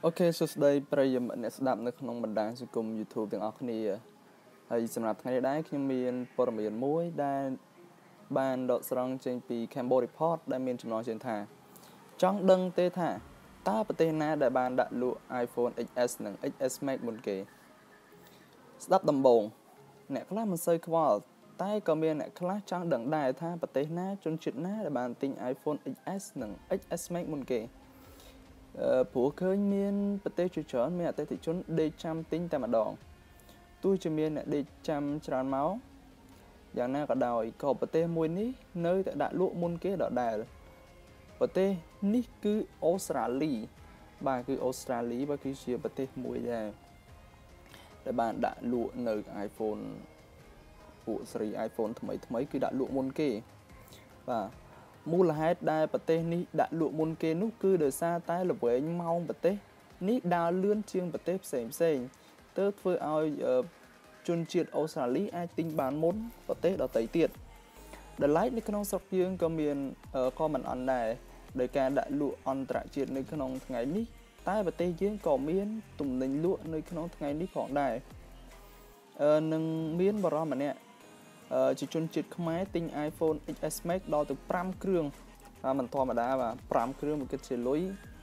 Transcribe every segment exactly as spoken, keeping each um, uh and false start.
Ok សួស្តីប្រិយមិត្តអ្នកស្ដាប់នៅក្នុងបណ្ដាញសង្គម YouTube ទាំងអស់គ្នាហើយសម្រាប់ថ្ងៃនេះដែរខ្ញុំមានព័ត៌មានមួយដែលបានដកស្រង់ចេញពី Cambodia Report ដែលមានចំណងជើងថាចង់ដឹងទេថាតើប្រទេសណាដែលបានដាក់លក់ iPhone អិច អេស និង អិច អេស Max មុនគេស្ដាប់ដំបូងអ្នកខ្លះមិនសូវខ្វល់តែក៏មានអ្នកខ្លះចង់ដឹងដែរថាប្រទេសណាជនជាតិណាដែលបានទិញ iPhone អិច អេស និង អិច អេស Max មុនគេអឺព្រោះឃើញមានប្រទេសជាច្រើនមានអតិថិជនដេកចាំទិញតែម្ដងទោះជាមានអ្នកដេកចាំច្រើនមកយ៉ាងណាក៏ដោយក៏ប្រទេសមួយនេះនៅតែដាក់លក់មុនគេដដែលប្រទេសនេះគឺអូស្ត្រាលីបាទគឺអូស្ត្រាលីបាទគឺជាប្រទេសមួយដែរដែលបានដាក់លក់នៅ iPhone ពួកស៊េរី iPhone ថ្មីថ្មីគឺដាក់លក់មុនគេបាទមូលហេតុដែលប្រទេសនេះដាក់លក់មុនគេនោះគឺដោយសារតែល្វែងម៉ោងប្រទេសនេះដើរលឿនជាងប្រទេសផ្សេងផ្សេងទើបធ្វើឲ្យជនជាតិអូស្ត្រាលីអាចទិញបានមុនប្រទេសដទៃទៀតដែលឡែកនៅក្នុងស្រុកយើងក៏មានក៏មិនអន់ដែរដោយការដាក់លក់អន្តរជាតិនៅក្នុងថ្ងៃនេះតែប្រទេសយើងក៏មានទំនិញលក់នៅក្នុងថ្ងៃនេះផងដែរអឺនឹងមានបរិយាម្នាក់ជាជនជាតិខ្មែរទិញ iPhone អិច អេស Max ដល់ទៅ5គ្រឿងបាទមិនធម្មតាបាទ5គ្រឿងមកគិតជាលុយ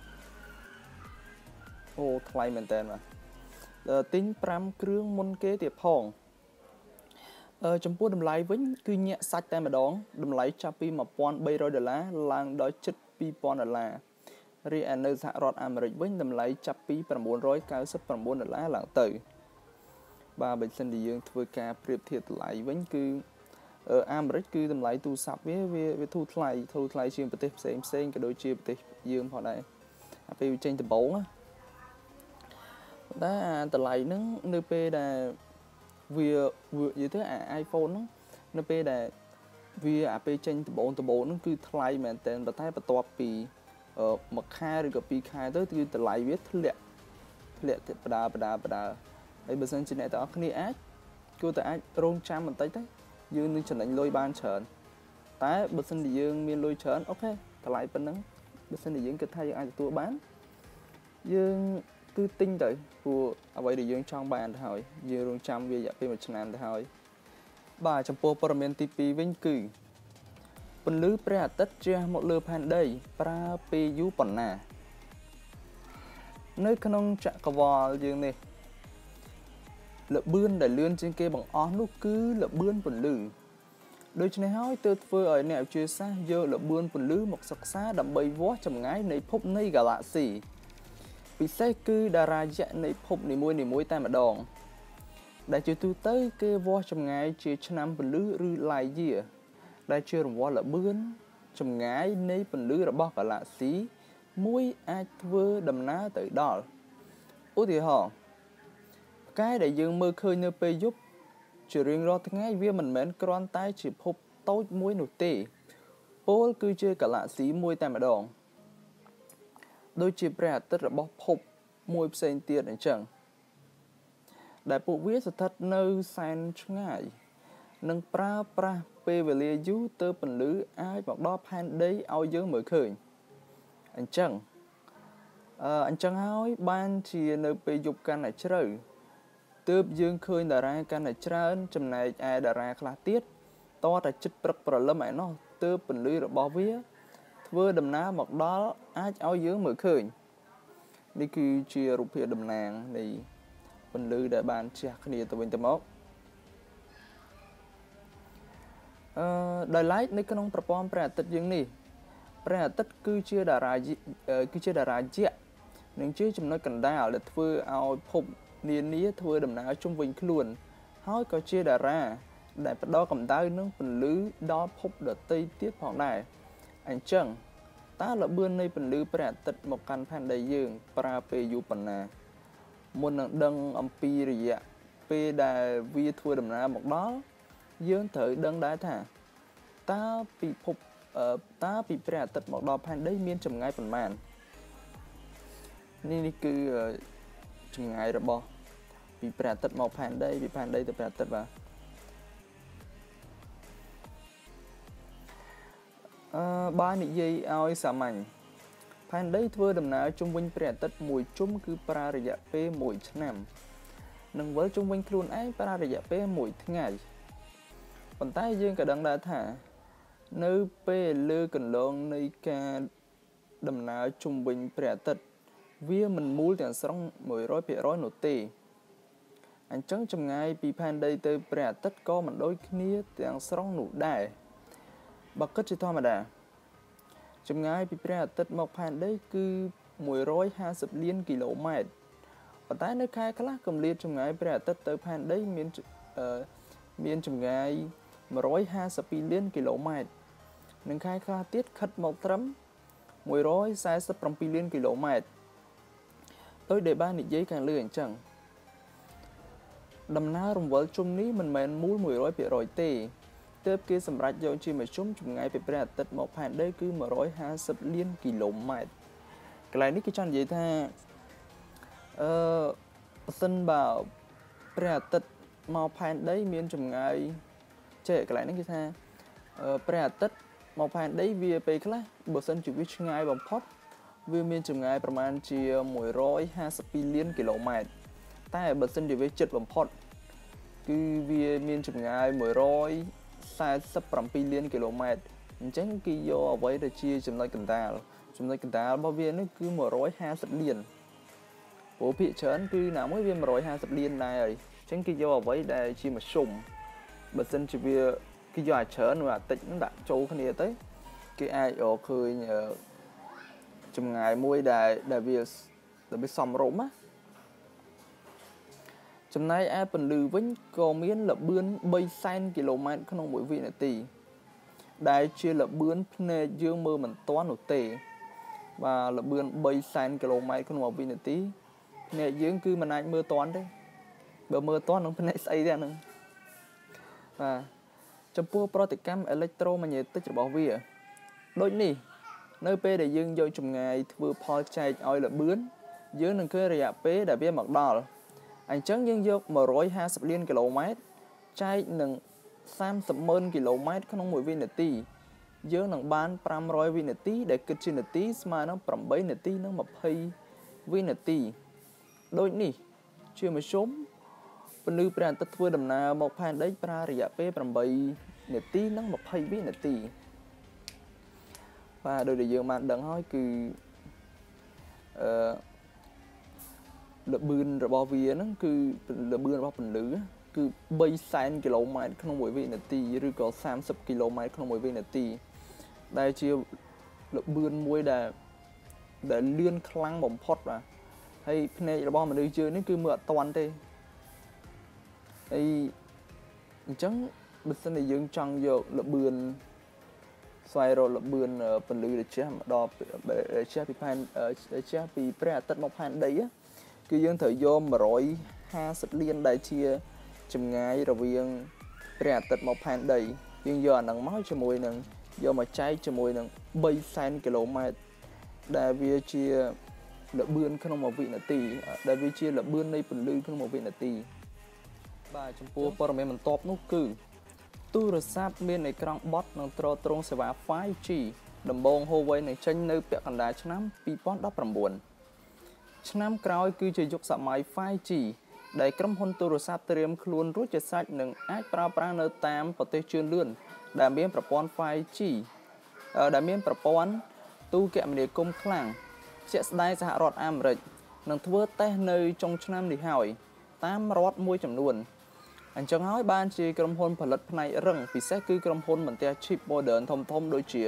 អូថ្លៃមែនតើបាទទិញ5គ្រឿងមុនគេទៀតផងអឺចំពោះតម្លៃវិញគឺញាក់សាច់តែម្ដងតម្លៃចាប់ពីmột nghìn ba trămដុល្លារឡើងដល់ជិតពីរពាន់ដុល្លាររីឯនៅសហរដ្ឋអាមេរិកវិញតម្លៃចាប់ពី៩៩៩ដុល្លារឡើងទៅបាទបើសិនជាយើងធ្វើការប្រៀបធៀបតម្លៃវិញគឺអាមេរិកគឺតម្លៃទូរស័ព្ទវាវាធូរថ្លៃធូរថ្លៃជាងប្រទេសផ្សេងផ្សេងក៏ដូចជាប្រទេសយើងផងដែរអាពេលចេញដំបូងណាតែតម្លៃហ្នឹងនៅពេលដែលវានិយាយទៅអា iPhone ហ្នឹងនៅពេលដែលវាអាពេលចេញដំបូងដំបូងហ្នឹងគឺថ្លៃមែនតើតែបន្ទាប់ពីមួយខែឬក៏ពីរខែទៅគឺតម្លៃវាធ្លាក់ធ្លាក់បដាបដាបដាហើយបើសិនជាអ្នកទាំងអស់គ្នាអាចគួរតែអាចរងចាំបន្តិចទៅយើងនឹងចំណេញលុយបានច្រើនតែបើសិនជាយើងមានលុយច្រើនអូខេតម្លៃប៉ុណ្ណឹងបើសិនជាយើងគិតថាយើងអាចទទួលបានយើងគឺទិញទៅព្រោះអ្វីដែលយើងចង់បានទៅហើយយើងរងចាំវារយៈពេលមួយឆ្នាំទៅហើយបាទចំពោះព័ត៌មានទីពីរវិញគឺពន្លឺព្រះអាទិត្យជះមកលើផែនដីប្រើពេលយូរប៉ុណ្ណានៅក្នុងចក្រវាឡយើងនេះលបឿនដែលលឿនជាងគេបង្អស់នោះគឺលបឿនពន្លឺដូច្នេះហើយទើបធ្វើឲ្យអ្នកវិទ្យាសាស្ត្រយកលបឿនពន្លឺមកសិក្សាដើម្បីវាស់ចម្ងាយនៃភពនៃហ្គាឡាក់ស៊ីពិសេសគឺតារាយក្សនៃភពនីមួយៗតែម្ដងដែលជាទូទៅគេវាស់ចម្ងាយជាឆ្នាំពន្លឺឬ light year ដែលជារង្វាស់លបឿនចម្ងាយនៃពន្លឺរបស់ហ្គាឡាក់ស៊ីមួយអាចធ្វើដំណើរទៅដល់ឧទាហរណ៍ផ្កាយដែលយើងមើលឃើញនៅពេលយប់ជារៀងរាល់ថ្ងៃវាមិនមែនគ្រាន់តែជាភពតូចមួយនោះទេពលគឺជាហ្គាឡាក់ស៊ីមួយតែម្ដងដូចជាព្រះអាទិត្យរបស់ភពមួយផ្សេងទៀតអញ្ចឹងដែលពួកវាស្ថិតនៅសែនឆ្ងាយនិងប្រើប្រាស់ពេលវេលាយូរទើបពន្លឺអាចមកដល់ផែនដីឲ្យយើងមើលឃើញអញ្ចឹងអឺអញ្ចឹងហើយបានជានៅពេលយប់កាន់តែជ្រៅទើបយើងឃើញតារាកាន់តែច្រើនចំណែកឯតារាខ្លះទៀតតតែជិតព្រឹកព្រលឹមឯណោះទើបពន្លឺរបស់វាធ្វើដំណើរមកដល់អាចឲ្យយើងមើលឃើញនេះគឺជារូបភាពតំណាងនៃពន្លឺដែលបានជះគ្នាទៅវិញទៅមកអឺដោយឡែកនៅក្នុងប្រព័ន្ធព្រះអាទិត្យយើងនេះព្រះអាទិត្យគឺជាតារាគឺជាតារាយក្សនិងជាចំណុចកណ្ដាលដែលធ្វើឲ្យភពនានាធ្វើដំណើរជុំវិញខ្លួនហើយក៏ជាតារាដែលផ្ដល់កម្ដៅនិងពន្លឺដល់ភពដទៃទៀតផងដែរអញ្ចឹងតើល្បឿននៃពន្លឺព្រះអាទិត្យមកកាន់ផែនដីយើងប្រើពេលយូរប៉ុណ្ណាមុននឹងដឹងអំពីរយៈពេលដែលវាធ្វើដំណើរមកដល់យើងត្រូវដឹងដែរថាតើពិភពតើពីព្រះអាទិត្យមកដល់ផែនដីមានចម្ងាយប៉ុន្មាននេះនេះគឺចម្ងាយរបស់ពីព្រះអាទិត្យមកផែនដីពីផែនដីទៅព្រះអាទិត្យបាទអឺបើនិយាយឲ្យសាមញ្ញផផែនដីធ្វើដំណើរជុំវិញព្រះអាទិត្យមួយជុំគឺប្រើរយៈពេលមួយឆ្នាំនិងវិលជុំវិញខ្លួនឯងប្រើរយៈពេលមួយថ្ងៃប៉ុន្តែយើងក៏ដឹងដែរថានៅពេលលើកន្លងនៃការដំណើរជុំវិញព្រះអាទិត្យវាមិនមូលទាំងស្រុង មួយរយភាគរយ នោះទេអញ្ចឹងចម្ងាយពីផែនដីទៅព្រះអាទិត្យក៏មិនដូចគ្នាទាំងស្រុងនោះដែរបើគិតជាធម្មតាចម្ងាយពីព្រះអាទិត្យមកផែនដីគឺមួយរយហាសិបលានគីឡូម៉ែត្រប៉ុន្តែនៅខែខ្លះគម្លាតចម្ងាយព្រះអាទិត្យទៅផែនដីមានមានចម្ងាយមួយរយហាសិបពីរលានគីឡូម៉ែត្រនិងខែខ្លះទៀតខិតមកត្រឹមមួយរយសែសិបប្រាំពីរលានគីឡូម៉ែត្រដោយដែលបាននិយាយខាងលើអញ្ចឹងដំណើររង្វិលជុំនេះមិនមែនមូលមួយរយភាគរយទេទើបគេសម្រេចយកជាមធ្យមចម្ងាយពីព្រះអាទិត្យមកផែនដីគឺមួយរយហាសិបលានគីឡូម៉ែត្រកន្លែងនេះគេចង់និយាយថាអឺបើសិនបើព្រះអាទិត្យមកផែនដីមានចម្ងាយចេះកន្លែងនេះគេថាព្រះអាទិត្យមកផែនដីវាពេលខ្លះបើសិនជាវាឆ្ងាយបំផុតវាមានចម្ងាយប្រមាណជាមួយរយហាសិបពីរលានគីឡូម៉ែត្រតែបើសិនជាវាជិតបំផុតគឺវាមានចម្ងាយមួយរយសែសិបប្រាំពីរលានគីឡូម៉ែត្រអញ្ចឹងគេយកអ្វីទៅជាចំណុចកណ្ដាលចំណុចកណ្ដាលរបស់វានេះគឺមួយរយហាសិបលានព្រោះភាគច្រើនគឺណាមួយវាមួយរយហាសិបលានដែរហើយអញ្ចឹងគេយកអ្វីដែលជាមធ្យមបើសិនជាវាគេយកអាច្រើនឬអាតិចដាក់ចូលគ្នាទៅគេអាចរកឃើញចម្ងាយមួយដែលដែលវាដែលវាសមរម្យណាចំណែកឯពន្លឺវិញក៏មានល្បឿនបីសែនគីឡូម៉ែត្រក្នុងមួយវិនាទីដែលជាល្បឿនភ្នែកយើងមើលមិនទាន់នោះទេបាទល្បឿនបីសែនគីឡូម៉ែត្រក្នុងមួយវិនាទីភ្នែកយើងគឺមិនអាចមើលទាន់ទេបើមើលទាន់នឹងភ្នែកស្អីទេអាហ្នឹងបាទចំពោះប្រតិកម្មអេឡិចត្រូម៉ាញ៉េទិករបស់វាដូចនេះនៅពេលដែលយើងយកចម្ងាយធ្វើផលចែកឲ្យល្បឿនយើងនឹងឃើញរយៈពេលដែលវាមកដល់អញ្ចឹងយើងយកមួយរយហាសិបលានគីឡូម៉ែត្រចែកនឹងសាមសិបម៉ឺនគីឡូម៉ែត្រក្នុងមួយវិនាទីយើងនឹងបានប្រាំរយវិនាទីដែលគិតជានាទីស្មើនឹងប្រាំបីនាទីនិងម្ភៃវិនាទីដូចនេះជាមធ្យមពន្លឺព្រះអាទិត្យធ្វើដំណើរមកផែនដីប្រើរយៈពេលប្រាំបីនាទីនិងម្ភៃវិនាទីបាទដោយដែលយើងបានដឹងហើយគឺអឺល្បឿនរបស់វាហ្នឹងគឺល្បឿនរបស់ពន្លឺគឺបីសែនគីឡូម៉ែត្រក្នុងមួយវិនាទីឬក៏សាមសិបគីឡូម៉ែត្រក្នុងមួយវិនាទីដែលជាល្បឿនមួយដែលដែលលឿនខ្លាំងបំផុតបាទហើយភ្នែករបស់មនុស្សយើងនេះគឺមើលអត់ទាន់ទេហើយអញ្ចឹងបើសិនជាយើងចង់យកល្បឿនស្វែងរកល្បឿនពន្លឺដែលជះដល់ជះពីផែនជះពីព្រះអាទិត្យមកផែនដីគឺយើងត្រូវយកមួយរយហាសិបលានដែលជាចម្ងាយរវាងព្រះអាទិត្យមកផែនដីយើងយកអាហ្នឹងមកជាមួយនឹងយកមកចែកជាមួយនឹងបីសែនគីឡូម៉ែត្រដែលវាជាល្បឿនក្នុងមួយវិនាទីដែលវាជាល្បឿននៃពន្លឺក្នុងមួយវិនាទីបាទចំពោះព័ត៌មានបន្ទាប់នោះគឺទូរស័ព្ទមានអេក្រង់បត់និងទ្រទ្រង់សេវា ហ្វៃជី ដំបូង Huawei នឹងចេញនៅពាក់កណ្ដាលឆ្នាំពីរពាន់ដប់ប្រាំបួនឆ្នាំក្រោយគឺជាយុគសម័យ ហ្វៃជី ដែលក្រុមហ៊ុនទូរស័ព្ទត្រៀមខ្លួនរួចជាស្រេចនឹងអាចប្រើប្រាស់នៅតាមប្រទេសជឿនលឿនដែលមានប្រព័ន្ធ ហ្វៃជី ដែលមានប្រព័ន្ធទូរគមនាគមន៍ខ្លាំងជាក់ស្ដែងសហរដ្ឋអាមេរិកនឹងធ្វើតេស្តនៅចុងឆ្នាំនេះហើយតាមរដ្ឋមួយចំនួនអញ្ចឹងហើយបានជាក្រុមហ៊ុនផលិតផ្នែករឹងពិសេសគឺក្រុមហ៊ុនបន្ទះ chip modern ធំៗដូចជា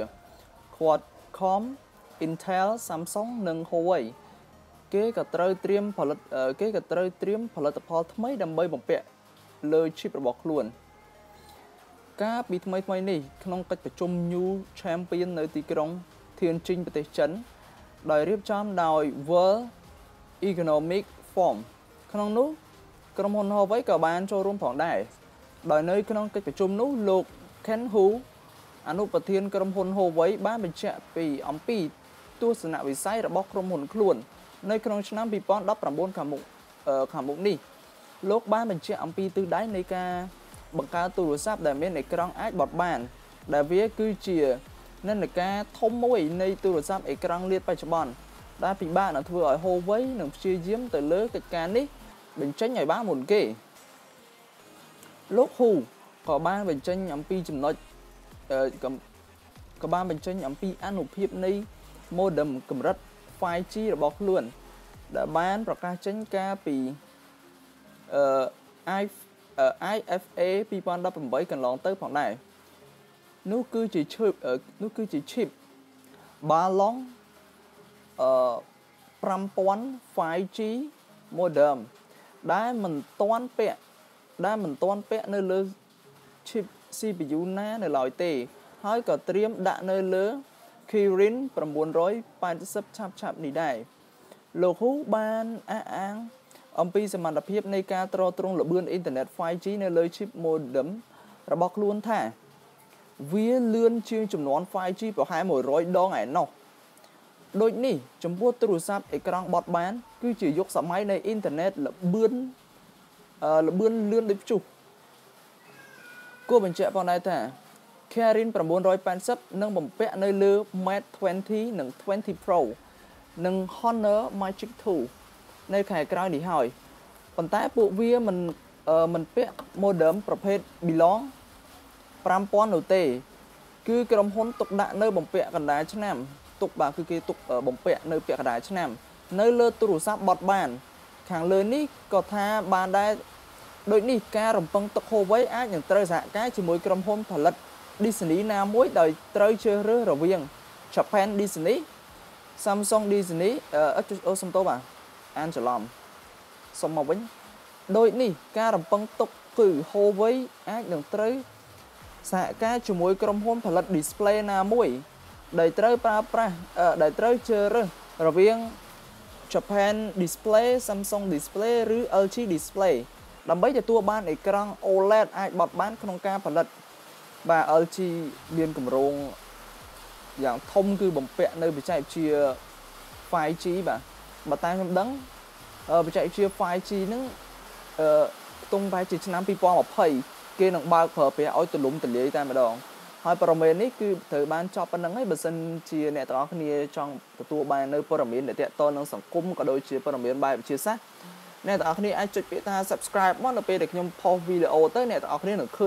Qualcomm, Intel, Samsung និង Huawei គេក៏ត្រូវត្រៀមផលិតគេក៏ត្រូវត្រៀមផលិតផលថ្មីដើម្បីបំពាក់លើ chip របស់ខ្លួនកាលពីថ្មីថ្មីនេះក្នុងកិច្ចប្រជុំ New Champion នៅទីក្រុង Tianjin ប្រទេសចិនដោយរៀបចំដោយ World Economic Forum ក្នុងនោះក្រុមហ៊ុន Huawei ក៏បានចូលរួមផងដែរដោយនៅក្នុងកិច្ចប្រជុំនោះលោក Ken Hu អនុប្រធានក្រុមហ៊ុន Huawei បានបញ្ជាក់ពីអំពីទស្សនវិស័យរបស់ក្រុមហ៊ុនខ្លួននៅក្នុងឆ្នាំពីរពាន់ដប់ប្រាំបួនខាងមុខខាងមុខនេះលោកបានបញ្ជាក់អំពីទិសដៅនៃការបង្កើតទូរស័ព្ទដែលមានអេក្រង់អាចបត់បានដែលវាគឺជានិន្នាការធំមួយនៃទូរស័ព្ទអេក្រង់លាតបច្ចុប្បន្នដែលពិបាកនឹងធ្វើឲ្យ Huawei នឹងព្យាយាមទៅលើកិច្ចការនេះបញ្ចេញឲ្យបានមុនគេលោក Hu ក៏បានបញ្ចេញអំពីចំណុចក៏បានបញ្ចេញអំពីអានុភាពនៃ modem កម្រិត five G របស់ខ្លួនដែលបានប្រកាសចេញកាលពីអឺ I F A twenty eighteen កន្លងទៅផងដែរនោះគឺជា chip នោះគឺជា chip Balong អឺ five G modem ដែលមិនទាន់ពាក់ដែលមិនទាន់ពាក់នៅលើ chip C P U ណានៅឡើយទេហើយក៏ត្រៀមដាក់នៅលើ Kirin nine eightyឆាប់ឆាប់នេះដែរលោក Hu បានអះអាងអំពីសមត្ថភាពនៃការទ្រទ្រង់ល្បឿនអ៊ីនធឺណិត five G នៅលើ chip modem របស់ខ្លួនថាវាលឿនជាងចំនួន five G ប្រហែលone hundredដងឯណោះដូចនេះចំពោះទូរស័ព្ទអេក្រង់បត់បានគឺជាយុគសម័យនៃអ៊ីនធឺណិតល្បឿនអឺល្បឿនលឿនដូចព្យុះគួរបញ្ជាក់ផងដែរថា Kirin nine eightyនឹងបំពាក់នៅលើ Mate twenty និង twenty Pro និង Honor Magic two នៅខែក្រោយនេះហើយប៉ុន្តែពួកវាមិនមិនពាក់ modem ប្រភេទ Belong five thousandនោះទេគឺក្រុមហ៊ុនទុកដាក់នៅបំពាក់កណ្ដាលឆ្នាំទុកបាទគឺគេទុកបំពាក់នៅពាក់កណ្ដាលឆ្នាំនៅលើទូរស័ព្ទបត់បានខាងលើនេះក៏ថាបានដែរដូចនេះការរំពឹងទុក Huawei អាចនឹងត្រូវសហការជាមួយក្រុមហ៊ុនផលិត Disney ណាមួយដោយត្រូវជ្រើសរើសរវាង Japan Disney Samsung Disney អឺអូសំទោសបាទអានច្រឡំសុំមកវិញដូចនេះការរំពឹងទុកគឺ Huawei អាចនឹងត្រូវសហការជាមួយក្រុមហ៊ុនផលិត display ណាមួយដែលត្រូវប្រើប្រាស់ដែលត្រូវជ្រើសរើសរវាង Japan Display Samsung Display ឬ L G Display ដើម្បីទទួលបានអេក្រង់ អូឡេដ អាចបត់បានក្នុងការផលិតបាទ L G មានគម្រោងយ៉ាងធំគឺបំពាក់នៅបច្ចេកវិទ្យា five G បាទបើតាមខ្ញុំដឹងបច្ចេកវិទ្យា five G ហ្នឹងអឺខ្ទង់ប្រហែលជាឆ្នាំtwenty twentyគេនឹងបើកប្រើប្រាស់ឲ្យទូលំទូលាយតែម្ដងហើយព័ត៌មាននេះគឺត្រូវបានចប់ប៉ុណ្្នឹងហើយបើសិនជាអ្នកទាំងអស់គ្នាចង់ទទួលបាននៅព័ត៌មានដែលទាក់ទងនឹងសង្គមក៏ដូចជាព័ត៌មានបែបវិទ្យាសាស្ត្រអ្នកទាំងអស់គ្នាអាចចុចពាក្យថា Subscribe មកនៅពេលដែលខ្ញុំផុសវីដេអូទៅអ្នកទាំងអស់គ្នានឹងឃើញ